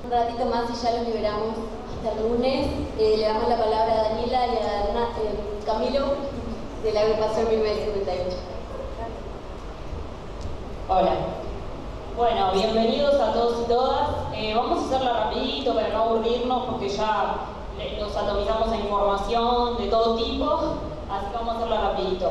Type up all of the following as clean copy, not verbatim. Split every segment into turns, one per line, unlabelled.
Un ratito más y ya los liberamos hasta el lunes. Le damos la palabra a Daniela y a Camilo de la agrupación 1958.
Hola. Bueno, bienvenidos a todos y todas. Vamos a hacerla rapidito para no aburrirnos porque ya nos atomizamos a información de todo tipo, así que vamos a hacerla rapidito.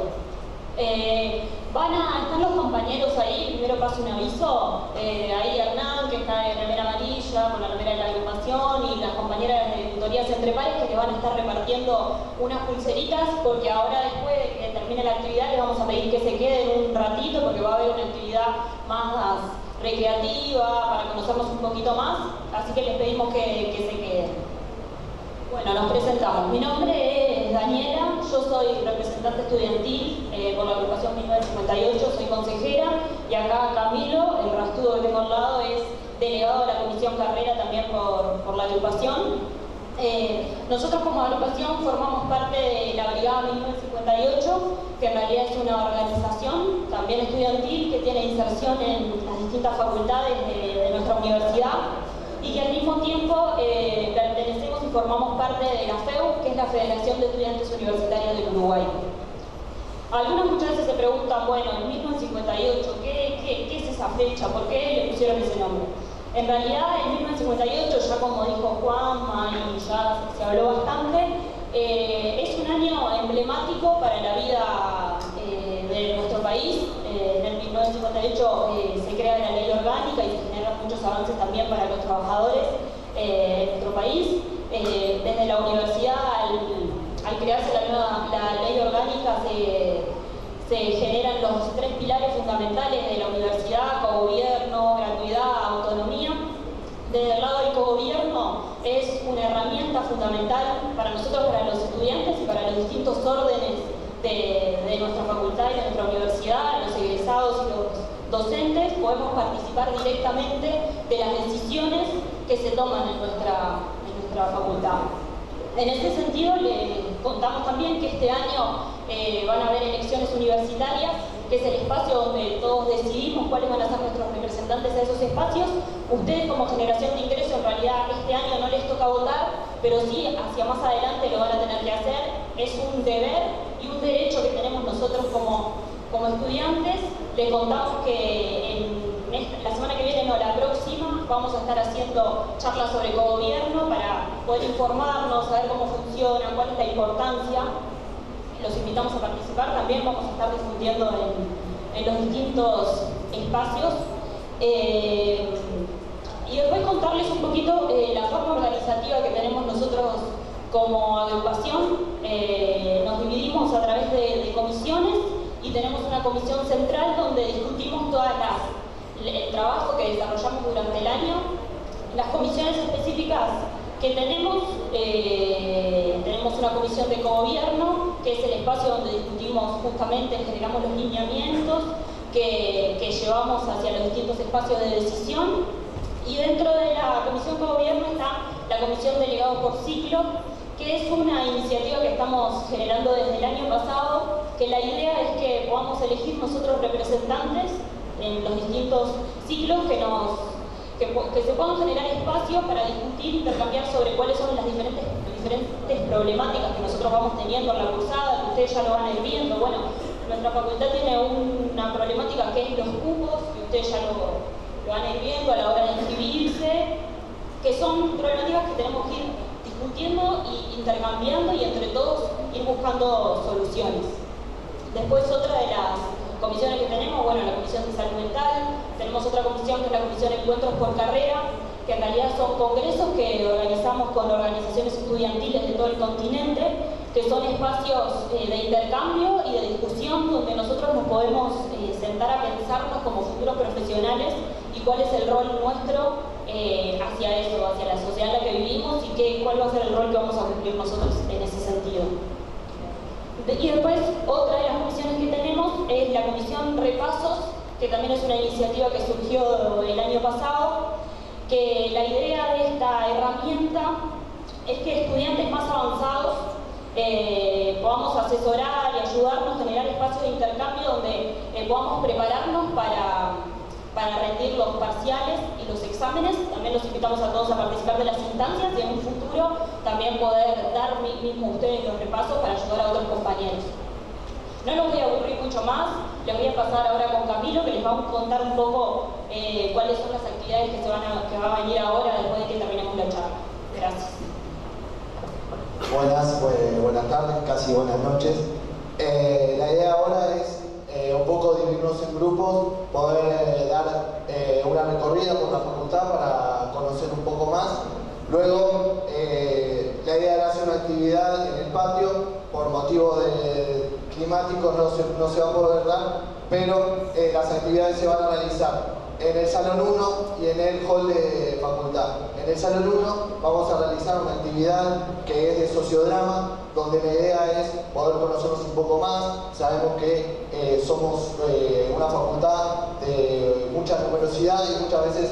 Están los compañeros ahí, primero paso un aviso, ahí Hernán, que está en remera amarilla, con la remera de la agrupación, y las compañeras de tutorías entre pares que les van a estar repartiendo unas pulseritas, porque ahora después de que termine la actividad les vamos a pedir que se queden un ratito, porque va a haber una actividad más recreativa, para conocernos un poquito más, así que les pedimos que se queden. Bueno, nos presentamos. Mi nombre es Daniela, yo soy representante estudiantil por la agrupación 1958, soy consejera, y acá Camilo, el rastudo que tengo al lado, es delegado de la comisión carrera también por la agrupación. Nosotros como agrupación formamos parte de la Brigada 1958, que en realidad es una organización también estudiantil que tiene inserción en las distintas facultades de nuestra universidad, y que al mismo tiempo pertenecemos y formamos parte de la FEU, que es la Federación de Estudiantes Universitarios del Uruguay. Algunas muchas veces se preguntan, bueno, en 1958, ¿qué es esa fecha? ¿Por qué le pusieron ese nombre? En realidad, en 1958, ya como dijo Juanma y ya se habló bastante, es un año emblemático para la vida de nuestro país. En el 1958 se crea la ley orgánica y se generan muchos avances también para los trabajadores en nuestro país. Desde la universidad, al crearse la ley orgánica, se generan los tres pilares fundamentales de la universidad: cogobierno, gratuidad, autonomía. Desde el lado del cogobierno es una herramienta fundamental para nosotros, para los estudiantes y para los distintos órdenes de nuestra facultad y de nuestra universidad, los egresados y los docentes. Podemos participar directamente de las decisiones que se toman en nuestra facultad. En ese sentido, les contamos también que este año van a haber elecciones universitarias, que es el espacio donde todos decidimos cuáles van a ser nuestros representantes a esos espacios. Ustedes como generación de ingreso, en realidad este año no les toca votar, pero sí hacia más adelante lo van a tener que hacer. Es un deber y un derecho que tenemos nosotros como estudiantes. Les contamos que la semana que viene, no, la próxima, vamos a estar haciendo charlas sobre cogobierno para poder informarnos, saber cómo funciona, cuál es la importancia. Los invitamos a participar. También vamos a estar difundiendo en los distintos espacios. Y después contarles un poquito la forma organizativa que tenemos nosotros como agrupación. Nos dividimos a través de comisiones, y tenemos una comisión central donde discutimos el trabajo que desarrollamos durante el año. Las comisiones específicas que tenemos una comisión de cogobierno, que es el espacio donde discutimos justamente, generamos los lineamientos que llevamos hacia los distintos espacios de decisión. Y dentro de la comisión de gobierno está la comisión delegados por ciclo, que es una iniciativa que estamos generando desde el año pasado, que la idea es que podamos elegir nosotros representantes en los distintos ciclos, que se puedan generar espacios para discutir, intercambiar sobre cuáles son las diferentes problemáticas que nosotros vamos teniendo en la cursada, que ustedes ya lo van a ir viendo. Bueno, nuestra facultad tiene una problemática que es los cupos, que ustedes ya lo van a ir viendo a la hora de inscribirse, que son problemáticas que tenemos que ir discutiendo y intercambiando, y entre todos ir buscando soluciones. Después, otra de las comisiones que tenemos, bueno, la comisión de salud mental. Tenemos otra comisión que es la comisión de encuentros por carrera, que en realidad son congresos que organizamos con organizaciones estudiantiles de todo el continente, que son espacios de intercambio y de discusión donde nosotros nos podemos sentar a pensarnos como futuros profesionales y cuál es el rol nuestro hacia eso, hacia la sociedad en la que vivimos, y cuál va a ser el rol que vamos a cumplir nosotros en ese sentido. Y después, otra de las comisiones que tenemos es la comisión Repasos, que también es una iniciativa que surgió el año pasado, que la idea de esta herramienta es que estudiantes más avanzados podamos asesorar y ayudarnos a generar espacios de intercambio donde podamos prepararnos para rendir los parciales y los exámenes. También los invitamos a todos a participar de las instancias y en un futuro también poder dar mismo a ustedes los repasos para ayudar a otros compañeros. No los voy a aburrir mucho más, les voy a pasar ahora con Camilo, que les va a contar un poco cuáles son las actividades que va a venir ahora después de que terminemos la charla. Gracias.
Buenas tardes, casi buenas noches. La idea ahora es un poco dividirnos en grupos, poder dar una recorrida por la facultad para conocer un poco más. Luego, la idea era hacer una actividad en el patio, por motivo climático no se va a poder dar, pero las actividades se van a realizar en el Salón 1 y en el hall de facultad. En el Salón 1 vamos a realizar una actividad que es de sociodrama, donde la idea es poder conocernos un poco más. Sabemos que somos una facultad de mucha numerosidad y muchas veces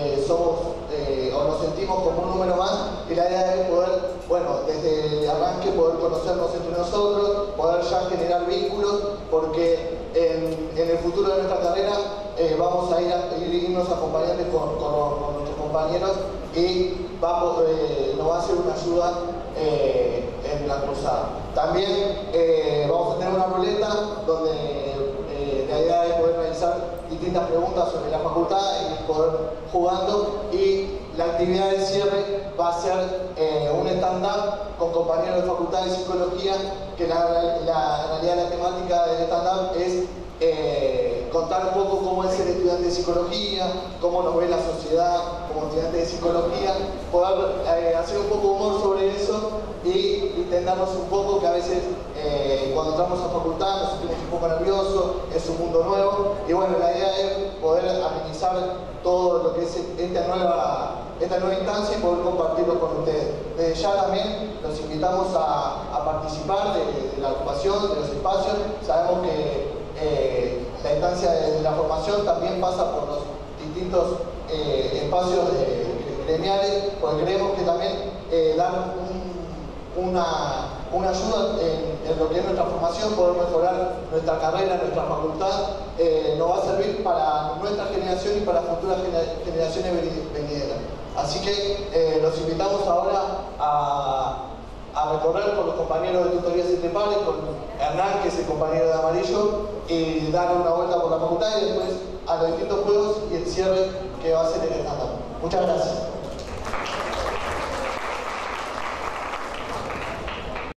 o nos sentimos como un número más, y la idea es poder, desde el arranque poder conocernos entre nosotros, poder ya generar vínculos, porque en el futuro de nuestra carrera vamos a irnos acompañando con nuestros compañeros y nos va a hacer una ayuda en la cruzada. También vamos a tener una ruleta donde la idea es poder realizar distintas preguntas sobre la facultad y poder jugando, y la actividad de cierre va a ser un stand-up con compañeros de facultad de psicología, que en realidad la temática del stand-up es contar un poco cómo es ser estudiante de psicología, cómo nos ve la sociedad como estudiante de psicología, poder hacer un poco de humor sobre eso y entendernos un poco, que a veces cuando entramos a facultad nos sentimos un poco nerviosos, es un mundo nuevo, y la idea es poder amenizar todo lo que es esta nueva instancia y poder compartirlo con ustedes. Desde ya también los invitamos a participar de la ocupación, de los espacios. Sabemos que la instancia de la formación también pasa por los distintos espacios gremiales, porque creemos que también dar una ayuda en lo que es nuestra formación, poder mejorar nuestra carrera, nuestra facultad, nos va a servir para nuestra generación y para futuras generaciones venideras. Así que los invitamos ahora a recorrer con los compañeros de tutorías entre pares, con Hernán, que es el compañero de amarillo, y dar una vuelta por la facultad y después a los distintos juegos y el cierre que va a ser el stand-up. Muchas gracias.